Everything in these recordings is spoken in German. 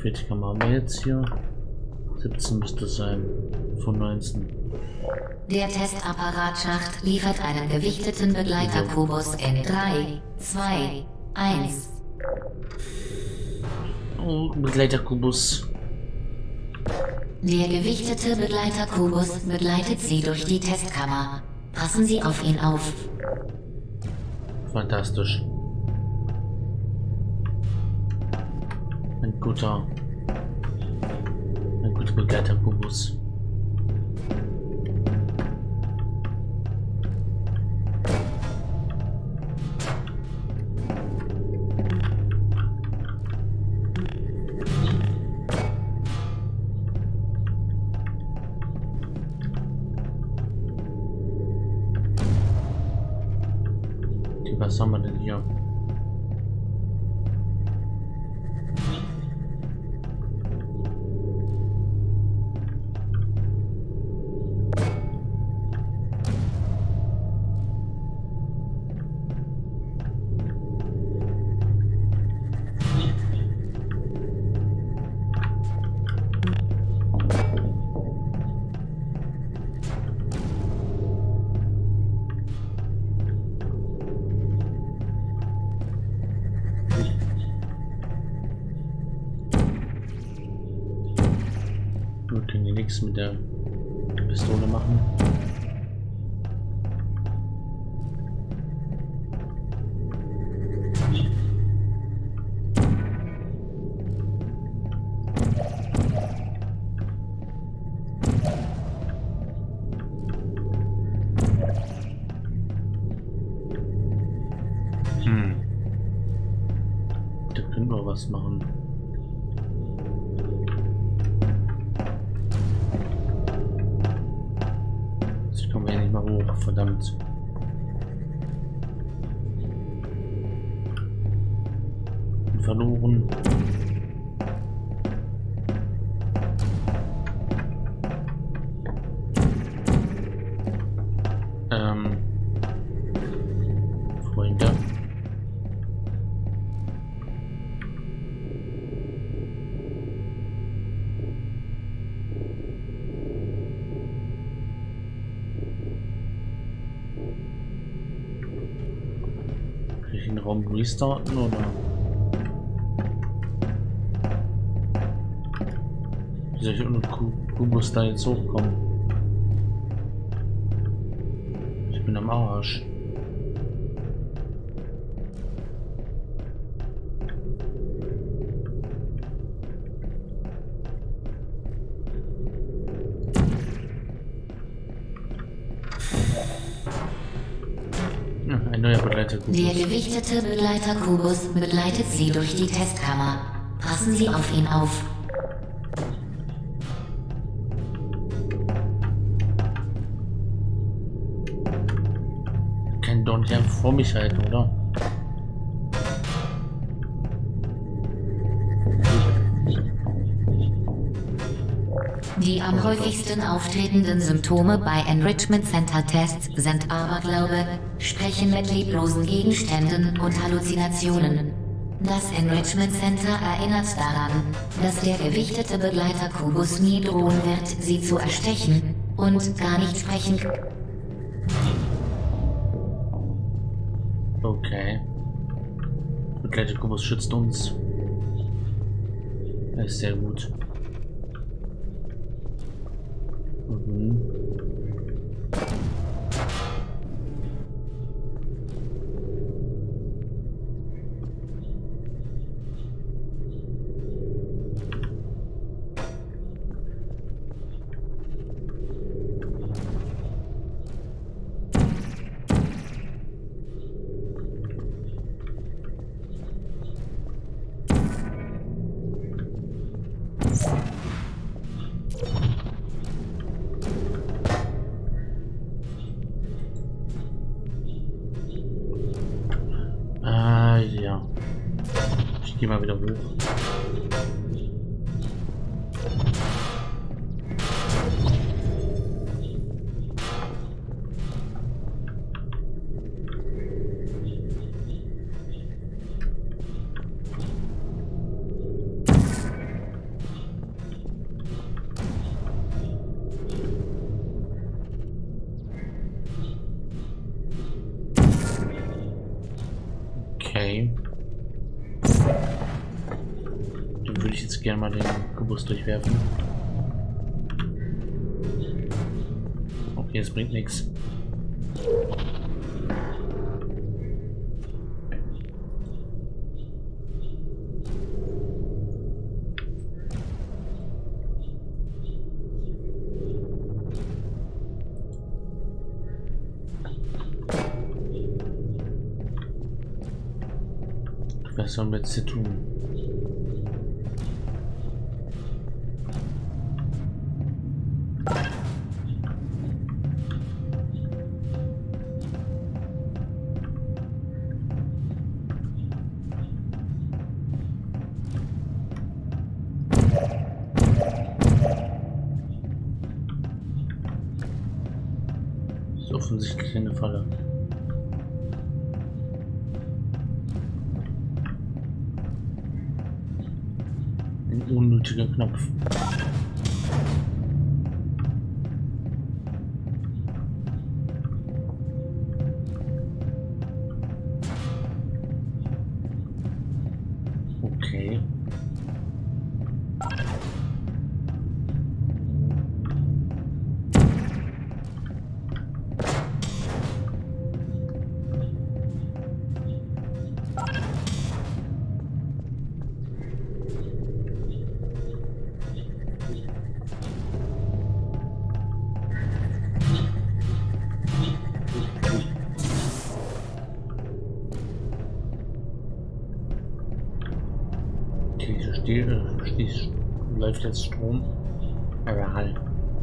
viel kann man jetzt hier? 17 müsste es sein. Von 19. Der Testapparatschacht liefert einen gewichteten Begleiterkubus in 3, 2, 1. Oh, Begleiterkubus. Der gewichtete Begleiterkubus begleitet Sie durch die Testkammer. Passen Sie auf ihn auf. Fantastisch. Ein guter Begleiterkubus. Was haben wir denn hier? Wir können hier nichts mit der Pistole machen. Da können wir was machen. Kommen wir ja nicht mal hoch, verdammt. Und verloren. Freunde. Den Raum restarten oder? Wie soll ich ohne Kubus da jetzt hochkommen? Ich bin am Arsch. Ein neuer Begleiterkubus. Der gewichtete Begleiterkubus begleitet Sie durch die Testkammer. Passen Sie auf ihn auf. Kann doch nicht einfach vor mich halten, oder? Die am häufigsten auftretenden Symptome bei Enrichment Center Tests sind Aberglaube, Sprechen mit leblosen Gegenständen und Halluzinationen. Das Enrichment Center erinnert daran, dass der gewichtete Begleiterkubus nie drohen wird, Sie zu erstechen und gar nicht sprechen. Okay. Begleiterkubus schützt uns. Das ist sehr gut. Ja. Ich gehe mal wieder hoch. würde ich jetzt gerne mal den Kubus durchwerfen. Okay, es bringt nichts. Was sollen wir jetzt hier tun? Das ist offensichtlich eine Falle. Ein unnötiger Knopf. Okay. Schließt läuft jetzt Strom. Aber halt.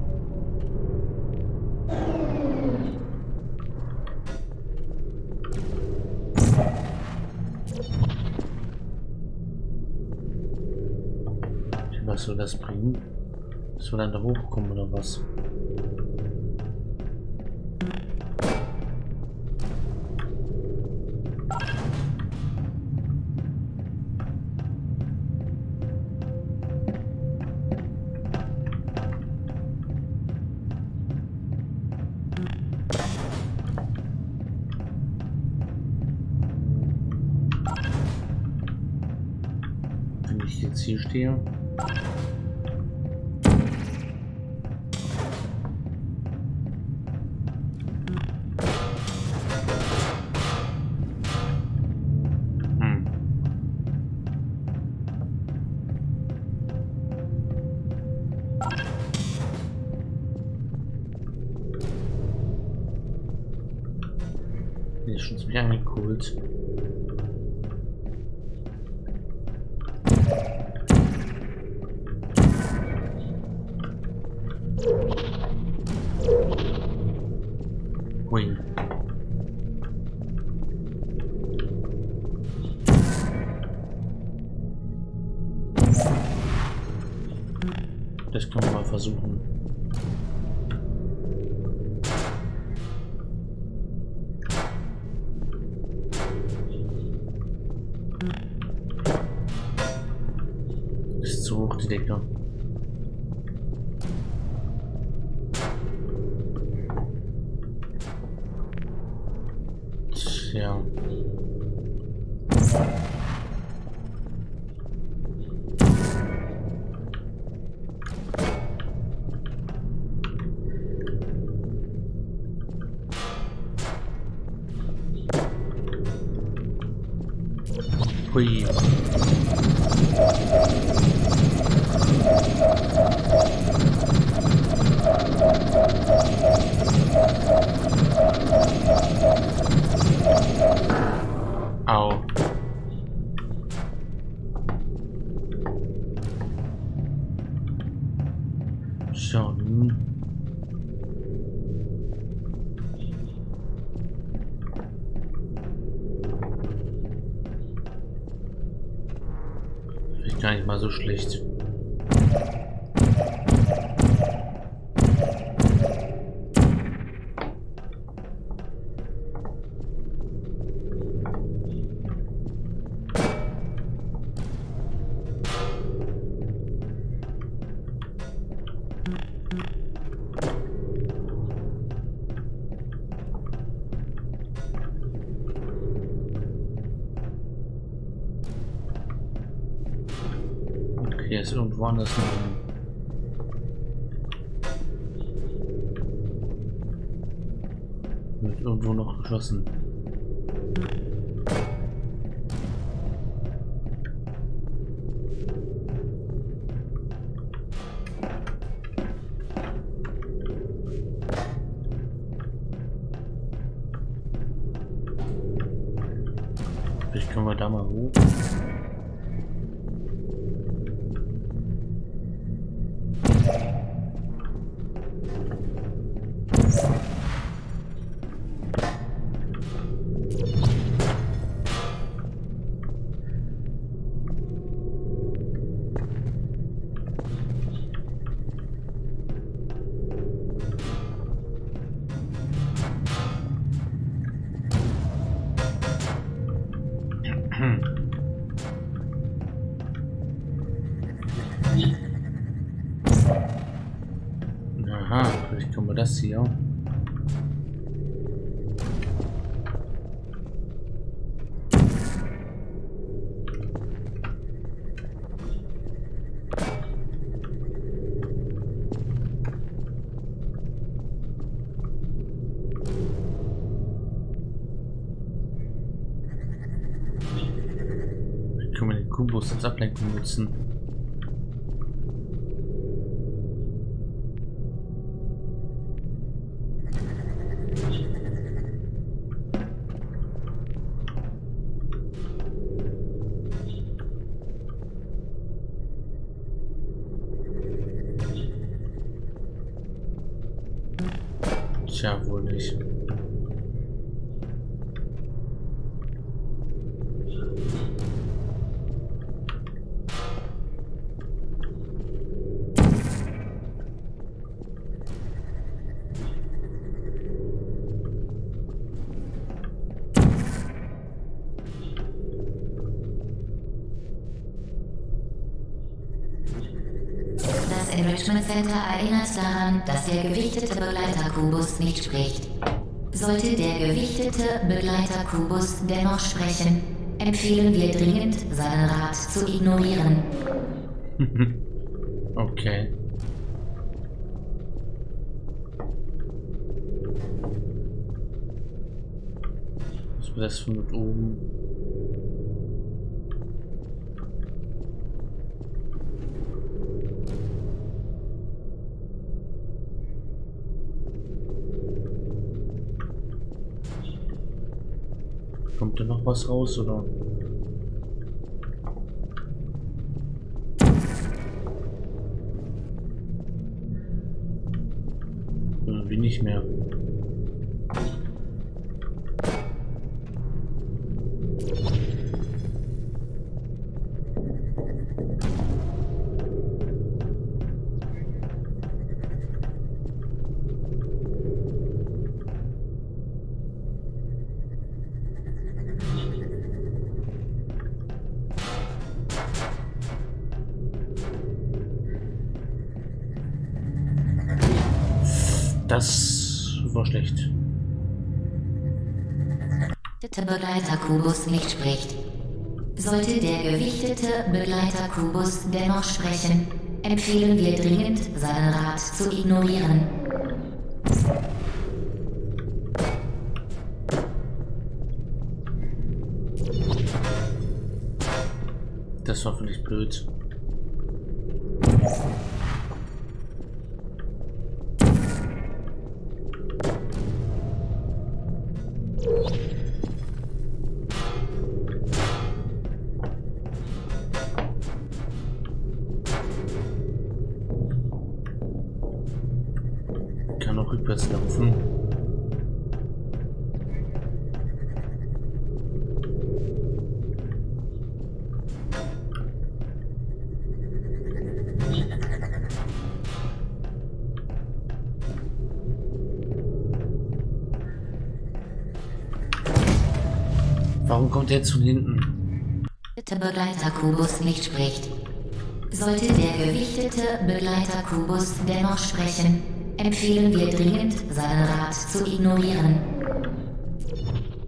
Was soll das bringen? Dass wir dann da hochkommen oder was? Wenn ich jetzt hier stehe. Der ist schon ziemlich angekult. Ui. Das können wir mal versuchen. Ist zu hoch die Decke. Tja. Hui. Au. So, nun. Vielleicht gar nicht mal so schlecht. Hier ist irgendwo anders noch. Wird irgendwo noch geschlossen. Vielleicht können wir da mal hoch. Aha, vielleicht können wir das hier. Können wir den Kubus als Ablenkung nutzen? Tja, wohl nicht. Das Enrichment Center erinnert daran, dass der gewichtete Begleiter-Kubus nicht spricht. Sollte der gewichtete Begleiter-Kubus dennoch sprechen, empfehlen wir dringend, seinen Rat zu ignorieren. Okay. Was wird das von dort oben? Kommt da noch was raus, oder? Wie nicht mehr. Das war schlecht. Der Begleiter-Kubus nicht spricht. Sollte der gewichtete Begleiter-Kubus dennoch sprechen, empfehlen wir dringend, seinen Rat zu ignorieren. Das war vielleicht blöd. Kann auch rückwärts laufen. Warum kommt er jetzt von hinten? Der Begleiter-Kubus nicht spricht. Sollte der gewichtete Begleiter-Kubus dennoch sprechen, empfehlen wir dringend, seinen Rat zu ignorieren.